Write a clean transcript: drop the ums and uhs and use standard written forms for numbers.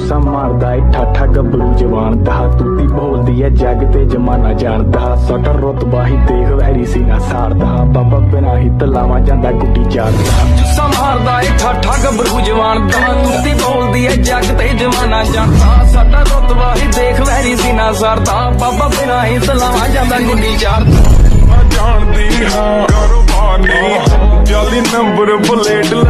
ਜੁੱਸਾ ਮਾਰਦਾ ਏ ਠਾਠਾ ਗੱਭਰੂ ਜਵਾਨ ਦਾ ਤੂਤੀ ਬੋਲਦੀ ਏ ਜੱਗ ਤੇ ਜਮਾਨਾ ਜਾਣਦਾ ਸਟਰ ਰੁਤਬਾ ਹੀ ਦੇਖ ਵੈਰੀ ਸੀ ਨਾ ਸਾੜਦਾ ਬਾਬਾ ਬਿਨਾ ਹੀ ਤਲਾਵਾ ਜਾਂਦਾ ਗੁੱਡੀ ਚਾੜਦਾ ਜੁੱਸਾ ਮਾਰਦਾ ਏ ਠਾਠਾ ਗੱਭਰੂ ਜਵਾਨ ਦਾ ਤੂਤੀ ਬੋਲਦੀ ਏ ਜੱਗ ਤੇ ਜਮਾਨਾ ਜਾਣਦਾ ਸਟਰ ਰੁਤਬਾ ਹੀ ਦੇਖ ਵੈਰੀ ਸੀ ਨਾ ਸਾੜਦਾ ਬਾਬਾ ਬਿਨਾ ਹੀ ਤਲਾਵਾ ਜਾਂਦਾ ਗੁੱਡੀ ਚਾੜਦਾ ਜਾਣਦੀ ਹਾਂ ਕਾਰੋਬਾਰ ਨਹੀਂ ਜਾਲੀ ਨੰਬਰ ਪਲੇਟ